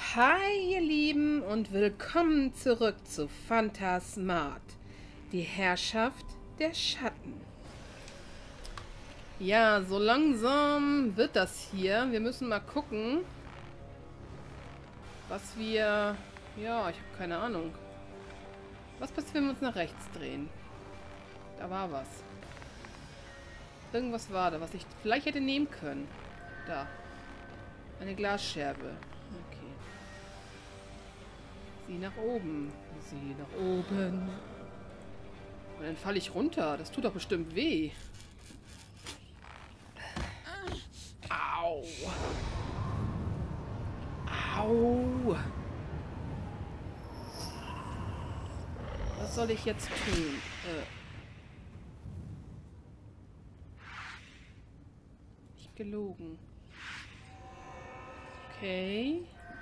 Hi ihr Lieben und willkommen zurück zu Phantasmat, die Herrschaft der Schatten. Ja, so langsam wird das hier. Wir müssen mal gucken, was wir... Ja, ich habe keine Ahnung. Was passiert, wenn wir uns nach rechts drehen? Da war was. Irgendwas war da, was ich vielleicht hätte nehmen können. Da. Eine Glasscherbe. Okay. Sieh nach oben. Sieh nach oben. Und dann falle ich runter. Das tut doch bestimmt weh. Au. Au. Was soll ich jetzt tun? Nicht gelogen. Okay.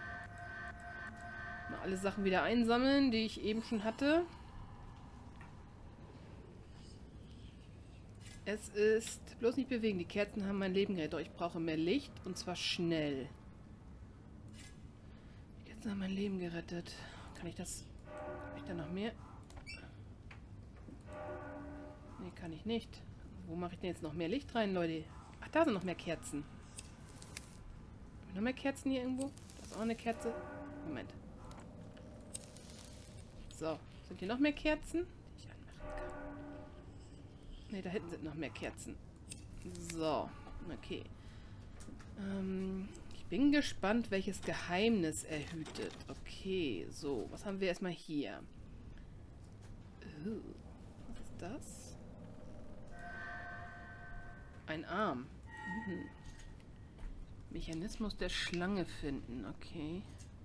Mal alle Sachen wieder einsammeln, die ich eben schon hatte. Es ist... Bloß nicht bewegen. Die Kerzen haben mein Leben gerettet. Doch ich brauche mehr Licht. Und zwar schnell. Die Kerzen haben mein Leben gerettet. Kann ich das... Habe ich da noch mehr? Nee, kann ich nicht. Wo mache ich denn jetzt noch mehr Licht rein, Leute? Ach, da sind noch mehr Kerzen. Haben wir noch mehr Kerzen hier irgendwo? Da ist auch eine Kerze. Moment. So, sind hier noch mehr Kerzen, die ich anmachen kann? Ne, da hinten sind noch mehr Kerzen. So, okay. Ich bin gespannt, welches Geheimnis er hütet. Okay, so, was haben wir erstmal hier? Was ist das? Ein Arm. Mechanismus der Schlange finden, okay.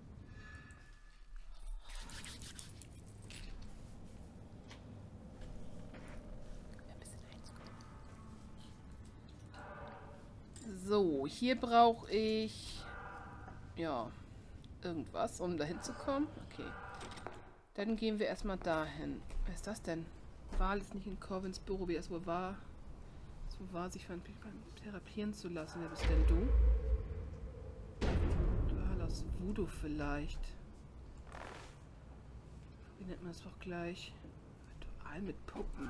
So, hier brauche ich ja irgendwas, um dahin zu kommen. Okay. Dann gehen wir erstmal dahin. Wer ist das denn? Val ist nicht in Corvins Büro, wie es wohl war. Es wohl war, sich von therapieren zu lassen. Wer bist denn du? Ritual aus Voodoo vielleicht. Wie nennt man das doch gleich? Ritual mit Puppen.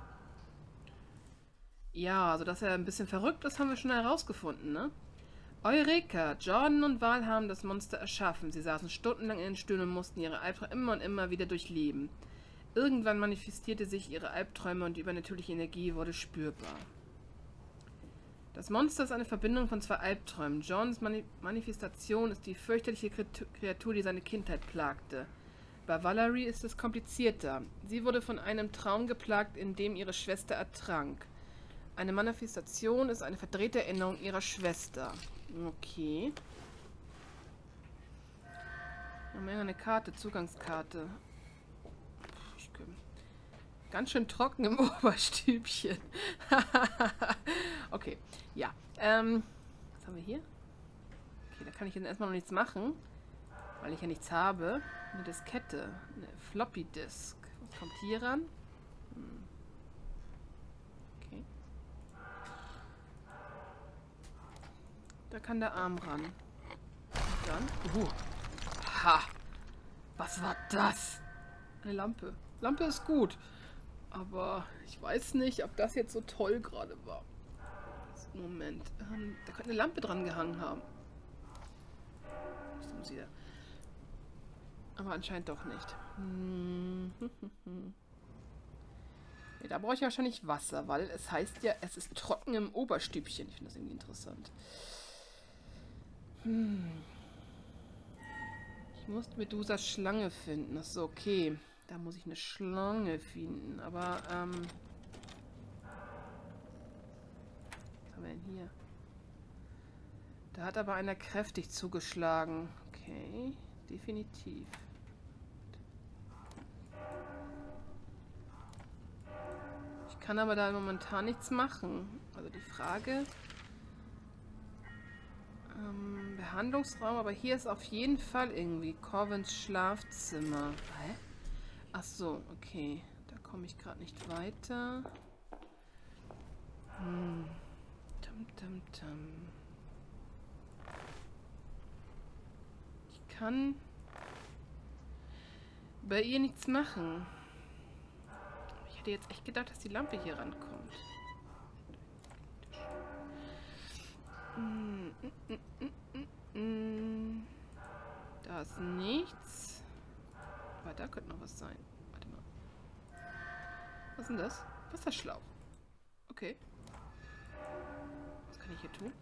Ja, also dass er ein bisschen verrückt ist, haben wir schon herausgefunden, ne? Eureka! Jordan und Val haben das Monster erschaffen. Sie saßen stundenlang in den Stühlen und mussten ihre Albträume immer und immer wieder durchleben. Irgendwann manifestierte sich ihre Albträume und die übernatürliche Energie wurde spürbar. Das Monster ist eine Verbindung von zwei Albträumen. Jordans Manifestation ist die fürchterliche Kreatur, die seine Kindheit plagte. Bei Valerie ist es komplizierter. Sie wurde von einem Traum geplagt, in dem ihre Schwester ertrank. Eine Manifestation ist eine verdrehte Erinnerung ihrer Schwester. Okay. Noch mehr eine Karte, Zugangskarte. Ganz schön trocken im Oberstübchen. Okay, ja. Was haben wir hier? Okay, da kann ich jetzt erstmal noch nichts machen, weil ich ja nichts habe. Eine Diskette, eine Floppy Disk. Was kommt hier ran? Okay. Da kann der Arm ran. Und dann... Ha! Was war das? Eine Lampe. Lampe ist gut. Aber ich weiß nicht, ob das jetzt so toll gerade war. Moment. Da könnte eine Lampe dran gehangen haben. Aber anscheinend doch nicht. Ja, da brauche ich wahrscheinlich Wasser, weil es heißt ja, es ist trocken im Oberstübchen. Ich finde das irgendwie interessant. Ich muss Medusas Schlange finden. Das ist okay. Da muss ich eine Schlange finden. Aber, was haben wir denn hier? Da hat aber einer kräftig zugeschlagen. Okay, definitiv. Ich kann aber da momentan nichts machen. Also die Frage... Behandlungsraum, aber hier ist auf jeden Fall irgendwie Corvins Schlafzimmer. Hä? Ach so, okay. Da komme ich gerade nicht weiter. Ich kann bei ihr nichts machen. Ich hätte jetzt echt gedacht, dass die Lampe hier rankommt. Da ist nichts. Aber da könnte noch was sein. Warte mal. Was ist denn das? Wasserschlauch. Okay. Was kann ich hier tun?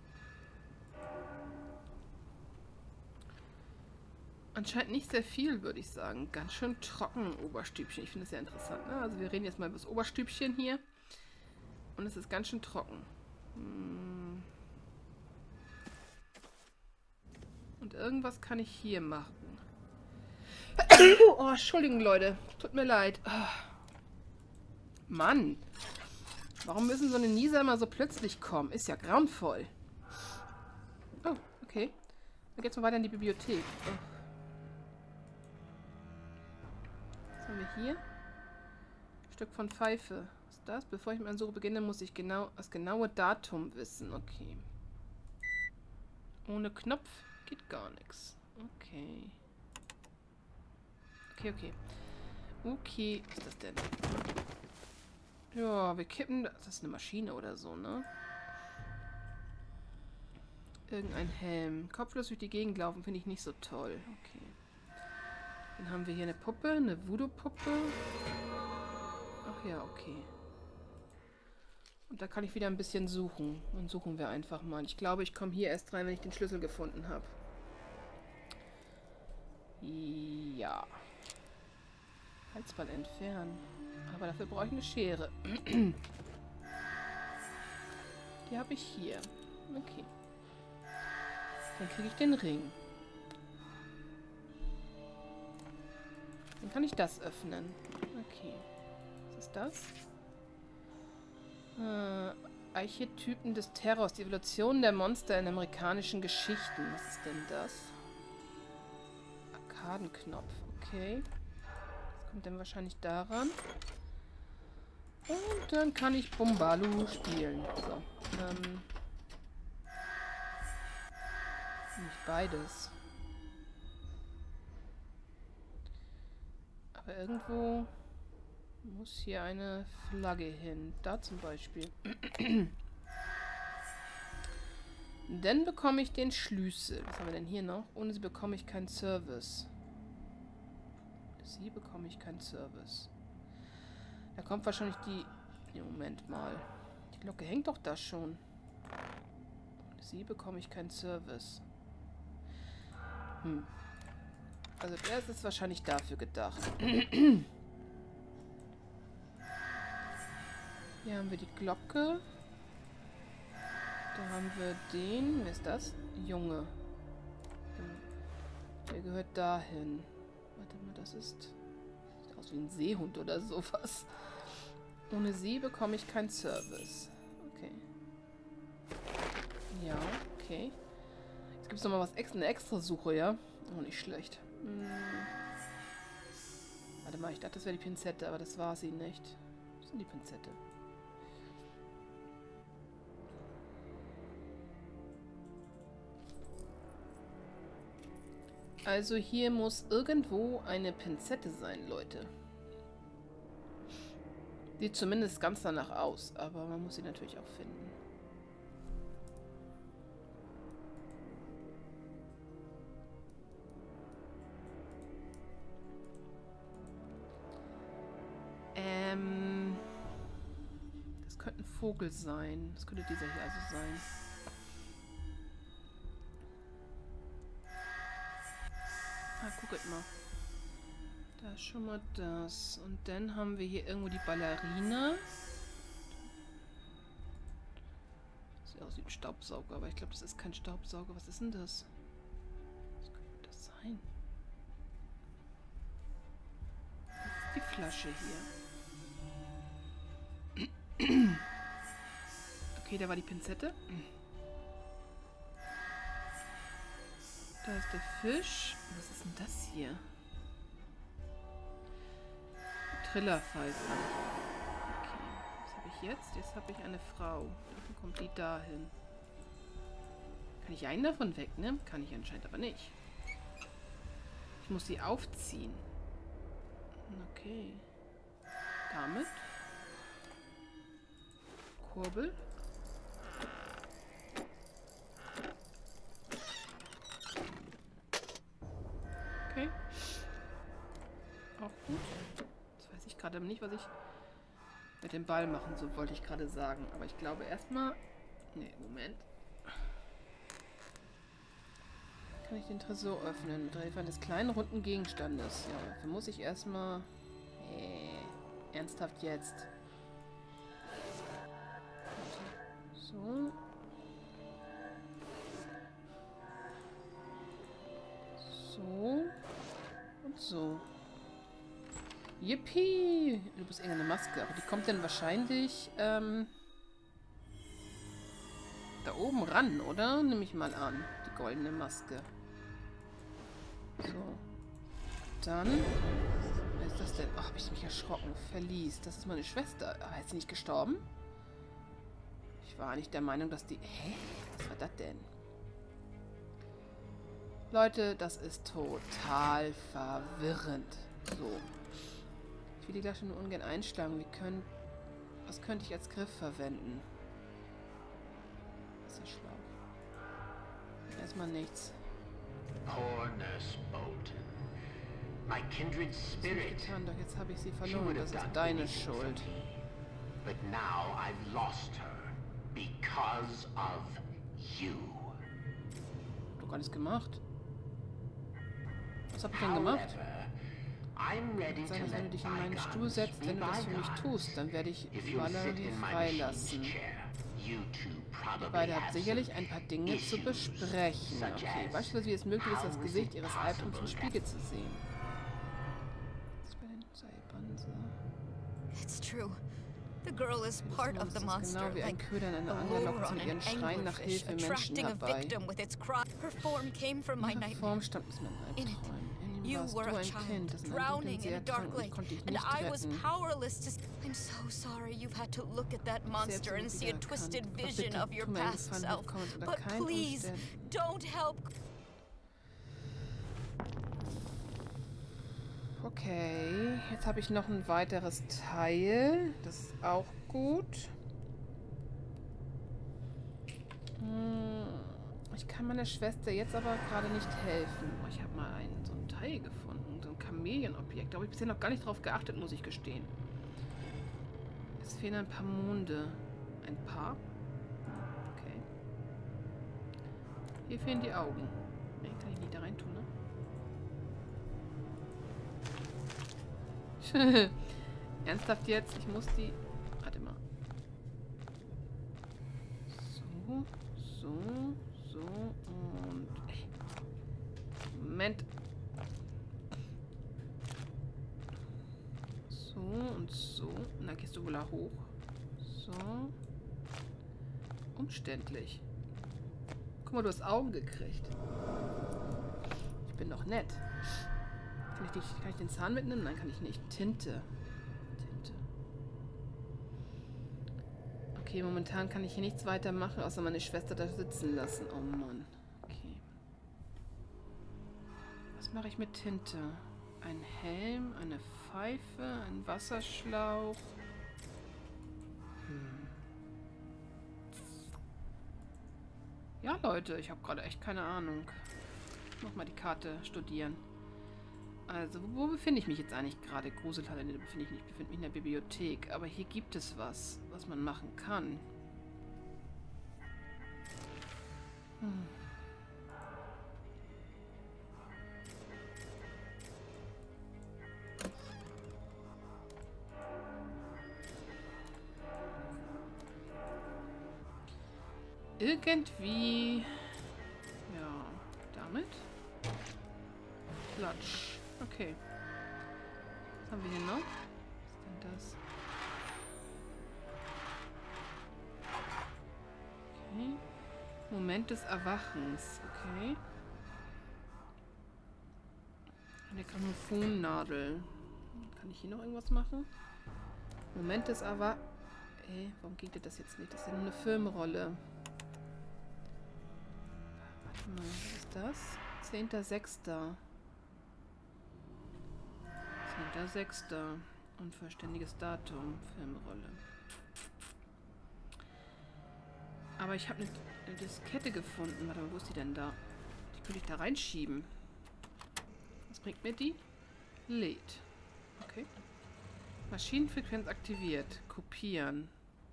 Anscheinend nicht sehr viel, würde ich sagen. Ganz schön trocken, Oberstübchen. Ich finde das sehr interessant. Ne? Also wir reden jetzt mal über das Oberstübchen hier. Und es ist ganz schön trocken. Und irgendwas kann ich hier machen. Oh, Entschuldigung, Leute. Tut mir leid. Oh. Mann. Warum müssen so eine Nieser immer so plötzlich kommen? Ist ja grauenvoll. Oh, okay. Dann geht's mal weiter in die Bibliothek. Oh. Was haben wir hier? Ein Stück von Pfeife. Was ist das? Bevor ich mit meiner Suche beginne, muss ich das genaue Datum wissen. Okay. Ohne Knopf geht gar nichts. Okay. Okay. Okay, was ist das denn? Ja, wir kippen... Das ist eine Maschine oder so, ne? Irgendein Helm. Kopflos durch die Gegend laufen finde ich nicht so toll. Okay. Dann haben wir hier eine Puppe, eine Voodoo-Puppe. Ach ja, okay. Und da kann ich wieder ein bisschen suchen. Dann suchen wir einfach mal. Ich glaube, ich komme hier erst rein, wenn ich den Schlüssel gefunden habe. Ja. Halsband entfernen. Aber dafür brauche ich eine Schere. Die habe ich hier. Okay. Dann kriege ich den Ring. Dann kann ich das öffnen. Okay. Was ist das? Archetypen des Terrors. Die Evolution der Monster in amerikanischen Geschichten. Was ist denn das? Arkadenknopf. Okay. Das kommt dann wahrscheinlich daran. Und dann kann ich Bumbalu spielen. So. Nicht beides. Aber irgendwo muss hier eine Flagge hin. Da zum Beispiel. Dann bekomme ich den Schlüssel. Was haben wir denn hier noch? Ohne sie bekomme ich keinen Service. Sie bekomme ich keinen Service. Da kommt wahrscheinlich die... Nee, Moment mal. Die Glocke hängt doch da schon. Ohne sie bekomme ich keinen Service. Also der ist wahrscheinlich dafür gedacht. Hier haben wir die Glocke. Da haben wir den... Wer ist das? Junge. Der gehört dahin. Warte mal, das ist... Sieht aus wie ein Seehund oder sowas. Ohne sie bekomme ich keinen Service. Okay. Ja, okay. Jetzt gibt es nochmal eine extra Suche, ja? Oh, nicht schlecht. Warte mal, ich dachte, das wäre die Pinzette, aber das war sie nicht. Was ist denn die Pinzette? Also hier muss irgendwo eine Pinzette sein, Leute. Sieht zumindest ganz danach aus, aber man muss sie natürlich auch finden. Das könnte ein Vogel sein. Das könnte dieser hier also sein. Ah, guckt mal. Da ist schon mal das. Und dann haben wir hier irgendwo die Ballerina. Sieht aus wie ein Staubsauger, aber ich glaube, das ist kein Staubsauger. Was ist denn das? Was könnte das sein? Das ist die Flasche hier. Okay, da war die Pinzette. Da ist der Fisch. Was ist denn das hier? Trillerpfeife. Okay, was habe ich jetzt? Jetzt habe ich eine Frau. Dann kommt die dahin. Kann ich einen davon wegnehmen? Kann ich anscheinend aber nicht. Ich muss sie aufziehen. Okay. Damit. Kurbel. Okay. Auch gut. Jetzt weiß ich gerade nicht, was ich mit dem Ball machen soll, wollte ich gerade sagen. Aber ich glaube erstmal... Nee, Moment. Kann ich den Tresor öffnen mit Hilfe eines kleinen runden Gegenstandes? Ja, dafür muss ich erstmal... ernsthaft jetzt. So. So. Und so. Yippie! Du bist irgendeine Maske, aber die kommt dann wahrscheinlich, da oben ran, oder? Nehme ich mal an. Die goldene Maske. So. Dann... Wer ist das denn? Ach, habe ich mich erschrocken. Verlies. Das ist meine Schwester. Ah, ist sie nicht gestorben? Ich war eigentlich der Meinung, dass die... Hä? Was war das denn? Leute, das ist total verwirrend. So. Ich will die Tasche nur ungern einschlagen. Was könnte ich als Griff verwenden? Das ist ja schlau. Erstmal nichts. Poor Nurse Bolton. My kindred spirit. Getan, doch jetzt habe ich sie verloren. Das ist deine Schuld. But now I've lost her because of you. Doch gar nichts gemacht. Was hab ich denn gemacht? Sein, dass wenn du dich in meinen Stuhl setzt, wenn du das für mich tust, dann werde ich Valerie freilassen. Ihr beide habt sicherlich ein paar Dinge zu besprechen. Okay, beispielsweise wie es möglich ist, das Gesicht ihres Albtraums im Spiegel zu sehen. It's true. The girl is part of the monster, genau wie ein like Köder in eine a Angel lure lockt on sie ihren an Schreien nach anglerfish, Hilfe Menschen attracting a herbei. victim with its cry. Her form came from my Ihre nightmare. Form stammt aus meinem In it, Albtraum. In ihm you warst were du a ein Kind, das child, in einem dunklen drowning See in a dark ertrank und ich lake, konnte dich and nicht I was retten. powerless to... I'm so sorry you've had to look at that monster and see a twisted vision of your past self. But please, don't help... Okay, jetzt habe ich noch ein weiteres Teil. Das ist auch gut. Ich kann meiner Schwester jetzt aber gerade nicht helfen. Oh, ich habe mal so ein Teil gefunden. So ein Chameleon-Objekt. Da habe ich bisher noch gar nicht drauf geachtet, muss ich gestehen. Es fehlen ein paar Monde. Ein paar? Okay. Hier fehlen die Augen. Nee, kann ich nicht da rein tun, ne? Ernsthaft jetzt? Ich muss die... Warte mal. So, so und... Moment. So und so. Und dann gehst du wohl da hoch. So. Umständlich. Guck mal, du hast Augen gekriegt. Ich bin doch nett. Kann ich den Zahn mitnehmen? Nein, kann ich nicht. Tinte. Okay, momentan kann ich hier nichts weiter machen, außer meine Schwester da sitzen lassen. Oh Mann. Okay. Was mache ich mit Tinte? Ein Helm, eine Pfeife, ein Wasserschlauch. Ja, Leute, ich habe gerade echt keine Ahnung. Nochmal die Karte studieren. Also, wo befinde ich mich jetzt eigentlich gerade? Gruselhalle, da befinde ich mich. Ich befinde mich in der Bibliothek. Aber hier gibt es was man machen kann. Irgendwie... Ja, damit? Klatsch. Okay. Was haben wir hier noch? Was ist denn das? Okay. Moment des Erwachens. Okay. Eine Grammophonnadel. Kann ich hier noch irgendwas machen? Moment des Erwachens. Warum geht dir das jetzt nicht? Das ist ja nur eine Filmrolle. Warte mal, was ist das? 10.06. 10.06. Unvollständiges Datum. Filmrolle. Aber ich habe eine Diskette gefunden. Warte mal, wo ist die denn da? Die könnte ich da reinschieben. Was bringt mir die? Lädt. Okay. Maschinenfrequenz aktiviert. Kopieren.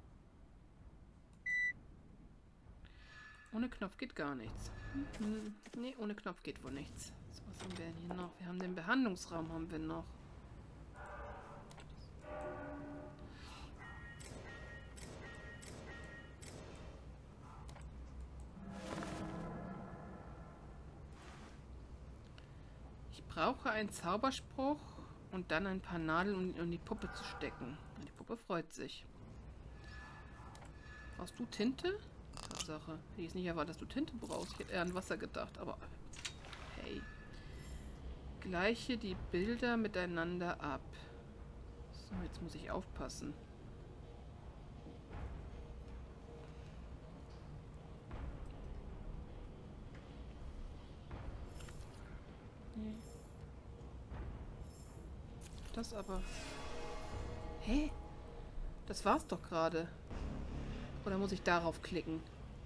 Ohne Knopf geht gar nichts. Nee, ohne Knopf geht wohl nichts. So, was haben wir denn hier noch? Wir haben den Behandlungsraum, haben wir noch. Ich brauche einen Zauberspruch und dann ein paar Nadeln, um in die Puppe zu stecken. Die Puppe freut sich. Brauchst du Tinte? Tatsache. Hätte ich nicht erwartet, dass du Tinte brauchst. Ich hätte eher an Wasser gedacht, aber hey. Gleiche die Bilder miteinander ab. So, jetzt muss ich aufpassen. Nee. Das aber... Hä? Das war's doch gerade. Oder muss ich darauf klicken?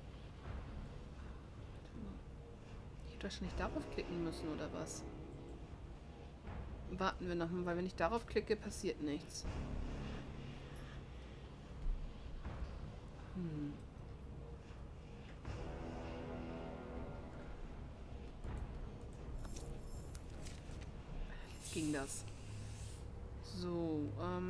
Ich hätte wahrscheinlich darauf klicken müssen, oder was? Warten wir nochmal, weil wenn ich darauf klicke, passiert nichts. Jetzt ging das. So,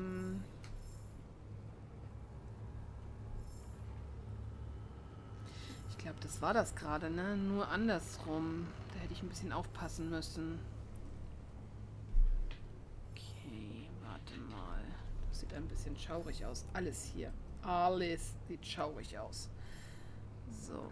ich glaube, das war das gerade, ne? Nur andersrum. Da hätte ich ein bisschen aufpassen müssen. Okay, warte mal. Das sieht ein bisschen schaurig aus. Alles hier. Alles sieht schaurig aus. So,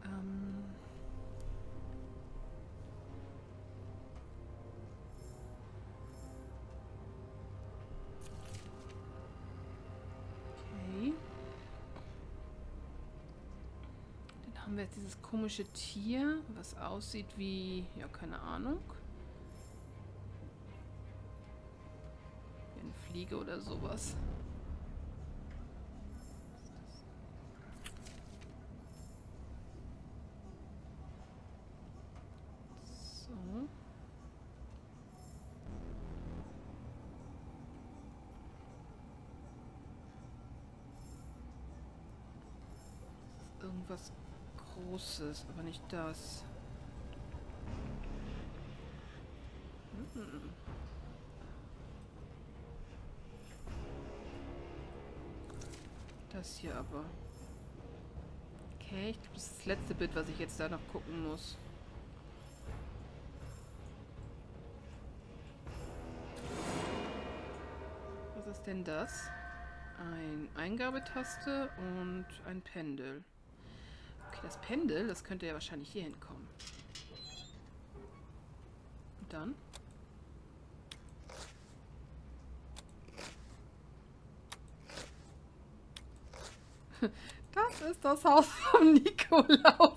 okay. Dann haben wir jetzt dieses komische Tier, was aussieht wie, ja, keine Ahnung. Wie eine Fliege oder sowas. So. Irgendwas Großes, aber nicht das. Das hier aber. Okay, ich glaube, das ist das letzte Bild, was ich jetzt da noch gucken muss. Was ist denn das? Eine Eingabetaste und ein Pendel. Okay, das Pendel, das könnte ja wahrscheinlich hier hinkommen. Und dann? Das ist das Haus von Nikolaus.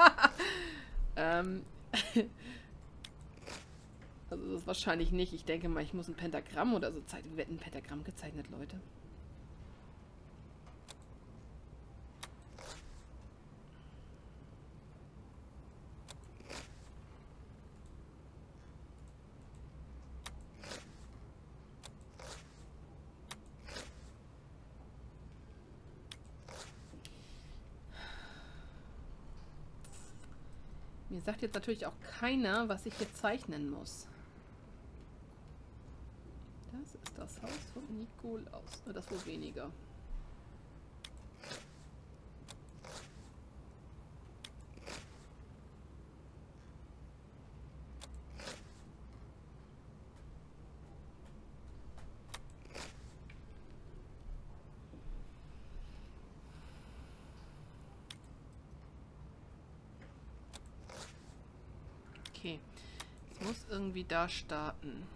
Also das ist wahrscheinlich nicht. Ich denke mal, ich muss ein Pentagramm oder so zeichnen. Wird ein Pentagramm gezeichnet, Leute? Mir sagt jetzt natürlich auch keiner, was ich hier zeichnen muss. Das ist das Haus von Nikolaus. Das wohl weniger. Okay, es muss irgendwie da starten.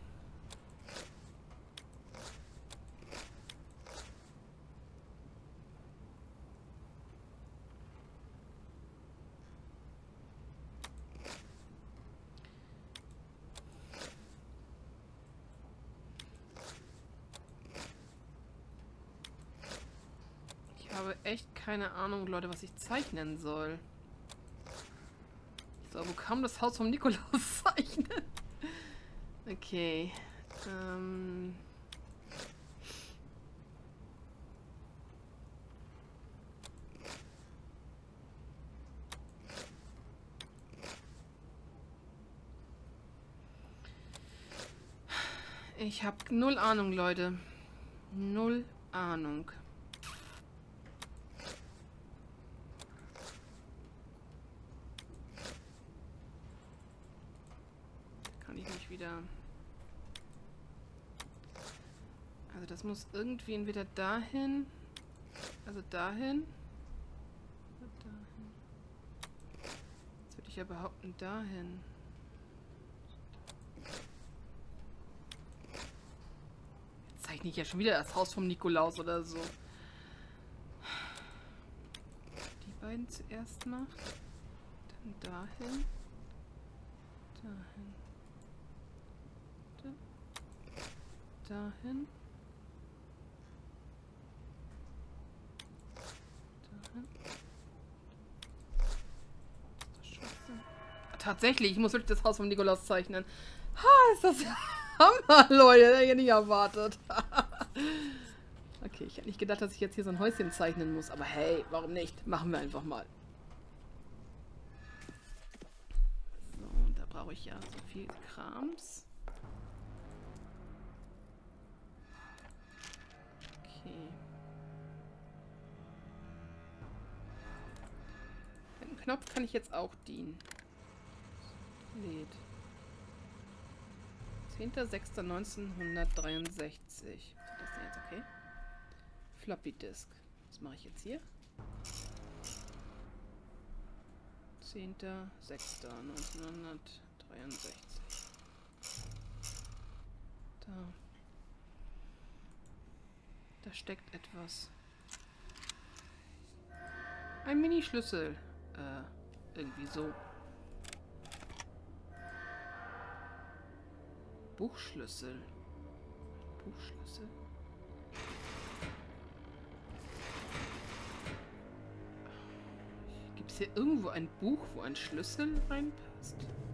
echt keine Ahnung, Leute, was ich zeichnen soll. Ich soll wohl kaum das Haus vom Nikolaus zeichnen. Okay. Ich habe null Ahnung, Leute. Null Ahnung. Kann ich mich wieder... Also das muss irgendwie entweder dahin... Also dahin... Jetzt würde ich ja behaupten, dahin. Zeichne ich ja schon wieder das Haus vom Nikolaus oder so. Die beiden zuerst macht. Dann dahin. Dahin. Dahin. Dahin. Das ist Schwachsinn. Tatsächlich, ich muss wirklich das Haus vom Nikolaus zeichnen. Ha, ist das Hammer, Leute. Das hätte ich nicht erwartet. Okay, ich hätte nicht gedacht, dass ich jetzt hier so ein Häuschen zeichnen muss. Aber hey, warum nicht? Machen wir einfach mal. So, und da brauche ich ja so viel Krams. Okay. Mit dem Knopf kann ich jetzt auch dienen. Lädt. 10.06.1963. Was ist das denn jetzt? Okay. Floppy Disk. Was mache ich jetzt hier? 10.06.1963. Da steckt etwas. Ein Minischlüssel. Irgendwie so. Buchschlüssel. Buchschlüssel. Gibt es hier irgendwo ein Buch, wo ein Schlüssel reinpasst?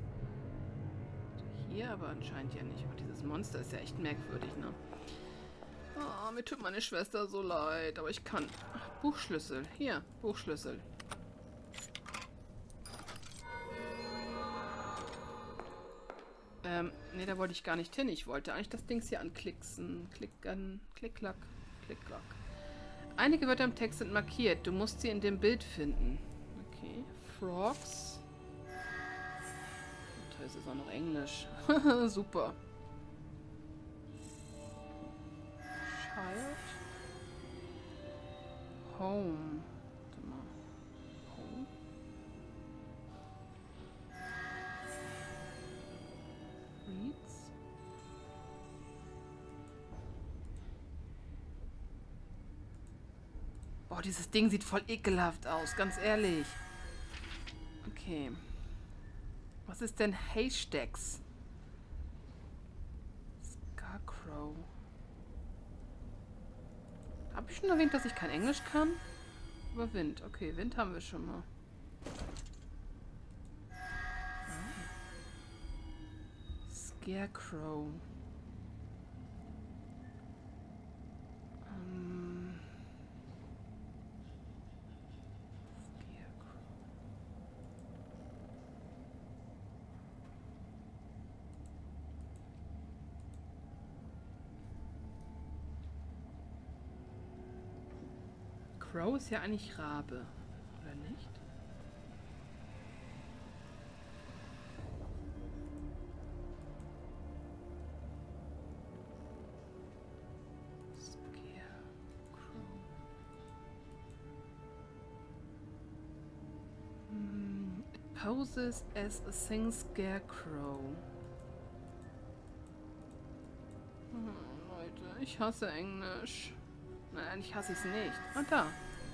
Hier aber anscheinend ja nicht. Oh, dieses Monster ist ja echt merkwürdig, ne? Oh, mir tut meine Schwester so leid, aber ich kann. Ach, Buchschlüssel. Hier, Buchschlüssel. Ne, da wollte ich gar nicht hin. Ich wollte eigentlich das Ding hier anklicksen. Klicken, klick-klack, klick-klack. Einige Wörter im Text sind markiert. Du musst sie in dem Bild finden. Okay. Frogs. Da ist es auch noch Englisch. Super. Child. Home. Warte mal. Home. Reads. Boah, dieses Ding sieht voll ekelhaft aus, ganz ehrlich. Okay. Was ist denn Haystacks? Scarecrow. Habe ich schon erwähnt, dass ich kein Englisch kann? Aber Wind. Okay, Wind haben wir schon mal. Scarecrow. Crow ist ja eigentlich Rabe, oder nicht? It poses as a sing scarecrow. Leute, ich hasse Englisch. Nein, ich hasse es nicht. Ah, da.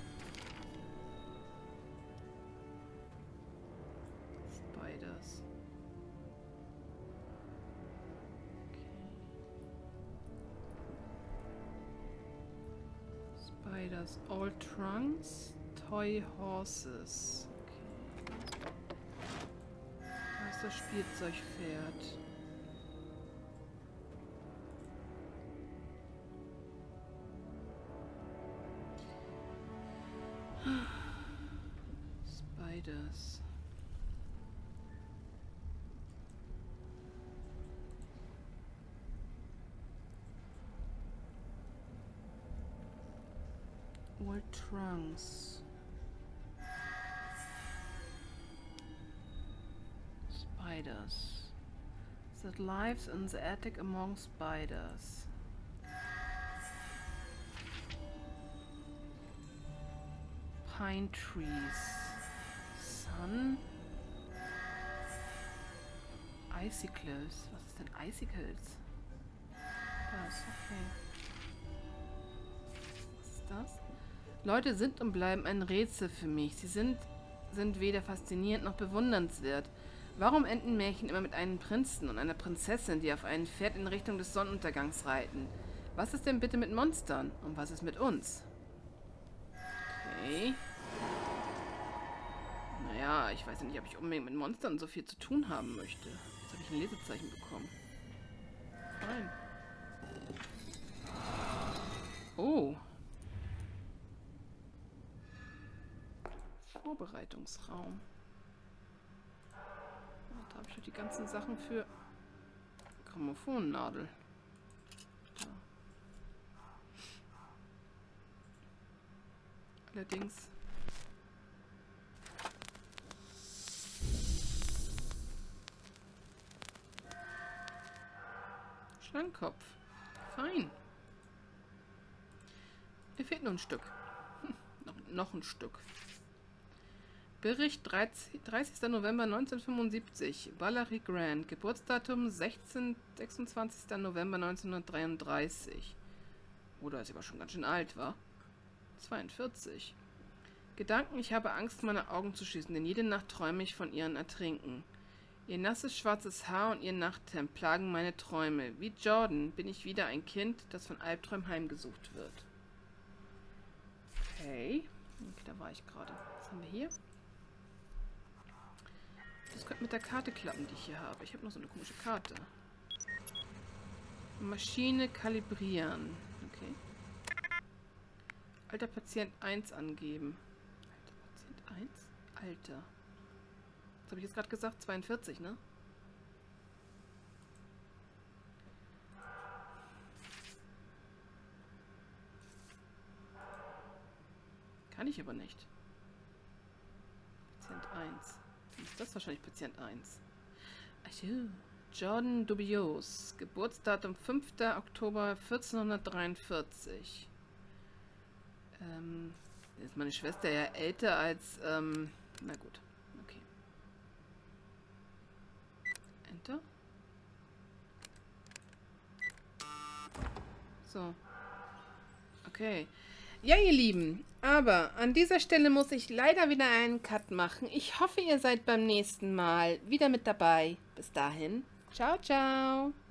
Spiders. Okay. Spiders. Old Trunks. Toy Horses. Okay. Da ist das Spielzeugpferd. Spiders. Old Trunks. Spiders. That lives in the attic among spiders. Pine trees. Sun. Icicles. Was ist denn Icicles? Das, okay. Was ist das? Leute sind und bleiben ein Rätsel für mich. Sie sind weder faszinierend noch bewundernswert. Warum enden Märchen immer mit einem Prinzen und einer Prinzessin, die auf einem Pferd in Richtung des Sonnenuntergangs reiten? Was ist denn bitte mit Monstern? Und was ist mit uns? Okay. Naja, ich weiß ja nicht, ob ich unbedingt mit Monstern so viel zu tun haben möchte. Jetzt habe ich ein Lesezeichen bekommen. Nein. Oh. Vorbereitungsraum. Da habe ich schon die ganzen Sachen für Grammophonnadel. Da. Allerdings Schlangenkopf. Fein. Mir fehlt nur ein Stück. Noch ein Stück. Bericht 30. November 1975. Valerie Grant. Geburtsdatum 26. November 1933. Oder ist aber schon ganz schön alt, wa? 42. Gedanken, ich habe Angst, meine Augen zu schließen, denn jede Nacht träume ich von ihren Ertrinken. Ihr nasses schwarzes Haar und ihr Nachthemd plagen meine Träume. Wie Jordan bin ich wieder ein Kind, das von Albträumen heimgesucht wird. Okay, da war ich gerade. Was haben wir hier? Das könnte mit der Karte klappen, die ich hier habe. Ich habe noch so eine komische Karte. Maschine kalibrieren. Okay. Alter Patient 1 angeben. Alter Patient 1? Alter. Was habe ich jetzt gerade gesagt? 42, ne? Kann ich aber nicht. Patient 1. Ist das wahrscheinlich Patient 1? Ach ja. Jordan Dubios. Geburtsdatum 5. Oktober 1443. Ist meine Schwester ja älter als, na gut. Okay. Enter. So. Okay. Ja, ihr Lieben, aber an dieser Stelle muss ich leider wieder einen Cut machen. Ich hoffe, ihr seid beim nächsten Mal wieder mit dabei. Bis dahin. Ciao, ciao.